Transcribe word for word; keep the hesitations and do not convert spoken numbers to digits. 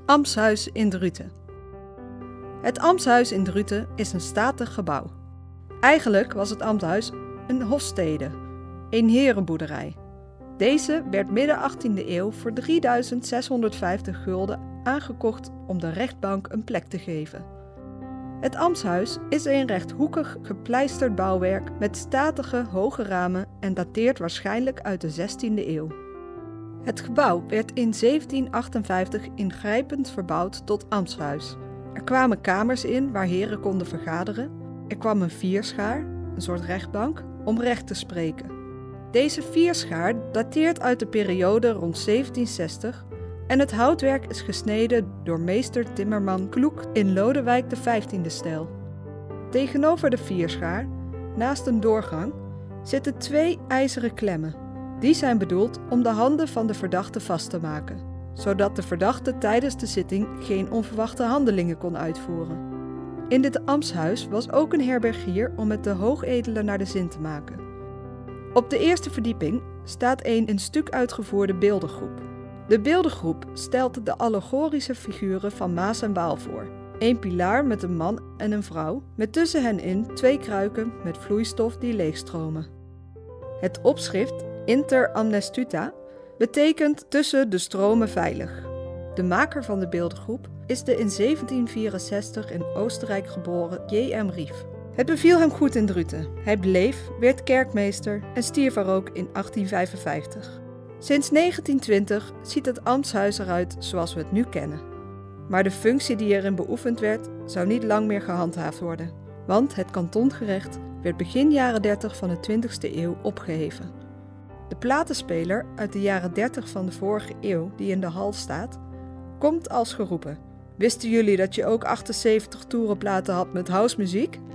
Ambtshuis in Druten. Het ambtshuis in Druten is een statig gebouw. Eigenlijk was het ambtshuis een hofstede, een herenboerderij. Deze werd midden achttiende eeuw voor drieduizend zeshonderdvijftig gulden aangekocht om de rechtbank een plek te geven. Het ambtshuis is een rechthoekig gepleisterd bouwwerk met statige hoge ramen en dateert waarschijnlijk uit de zestiende eeuw. Het gebouw werd in zeventien achtenvijftig ingrijpend verbouwd tot ambtshuis. Er kwamen kamers in waar heren konden vergaderen. Er kwam een vierschaar, een soort rechtbank, om recht te spreken. Deze vierschaar dateert uit de periode rond zeventien zestig en het houtwerk is gesneden door meester timmerman Kloek in Lodewijk de vijftiende stijl. Tegenover de vierschaar, naast een doorgang, zitten twee ijzeren klemmen. Die zijn bedoeld om de handen van de verdachte vast te maken, zodat de verdachte tijdens de zitting geen onverwachte handelingen kon uitvoeren. In dit ambtshuis was ook een herbergier om het de hoogedelen naar de zin te maken. Op de eerste verdieping staat een in stuk uitgevoerde beeldengroep. De beeldengroep stelt de allegorische figuren van Maas en Waal voor. Eén pilaar met een man en een vrouw, met tussen hen in twee kruiken met vloeistof die leegstromen. Het opschrift Inter amnestuta betekent tussen de stromen veilig. De maker van de beeldengroep is de in zeventien vierenzestig in Oostenrijk geboren J M Rief. Het beviel hem goed in Druten. Hij bleef, werd kerkmeester en stierf er ook in achttien vijfenvijftig. Sinds negentien twintig ziet het ambtshuis eruit zoals we het nu kennen. Maar de functie die erin beoefend werd, zou niet lang meer gehandhaafd worden. Want het kantongerecht werd begin jaren dertig van de twintigste eeuw opgeheven. De platenspeler uit de jaren dertig van de vorige eeuw, die in de hal staat, komt als geroepen. Wisten jullie dat je ook achtenzeventig toerenplaten had met housemuziek?